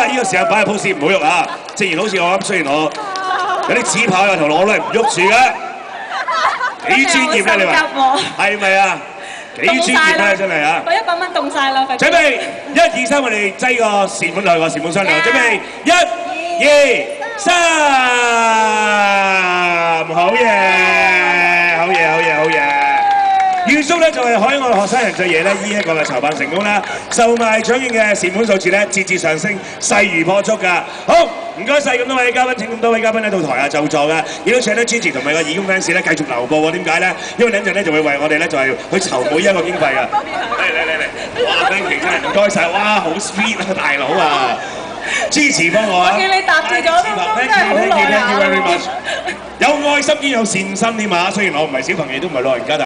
呢個時候擺喺 pose 唔好喐啊！正如好似我咁，雖然我有啲紙牌啊頭腦我都係唔喐住嘅，幾專業咧你話？係咪啊？幾專業咧真係啊！ 我100蚊凍晒啦！ 準備1、2、3，我哋擠個善款落去，善款商量。準備1、2、3，好嘢，好嘢，好嘢，好嘢！預祝咧就係海外學生人最夜咧，呢一個嘅籌辦成功啦，售賣獎券嘅善款數字咧節節上升，勢如破竹㗎。好，唔該晒咁多位嘉賓，請咁多位嘉賓咧到台下就座㗎，亦都請得 Gigi 同埋個義工 fans 咧繼續留步喎。點解咧？因為等陣咧就會為我哋咧就係去籌每一個經費㗎。嚟！哇 ，thank you 真係唔該晒，哇，好 sweet 啊，大佬啊！支持幫我啊！ 我見你搭住咗都真係好耐啊！ 有愛心兼有善心添啊！雖然我唔係小朋友，都唔係老人家。